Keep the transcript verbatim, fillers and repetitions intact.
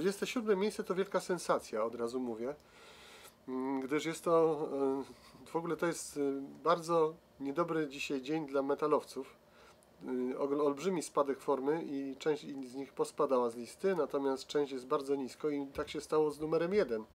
dwudzieste siódme miejsce to wielka sensacja, od razu mówię, gdyż jest to, w ogóle to jest bardzo niedobry dzisiaj dzień dla metalowców. Olbrzymi spadek formy i część z nich pospadała z listy, natomiast część jest bardzo nisko i tak się stało z numerem jeden.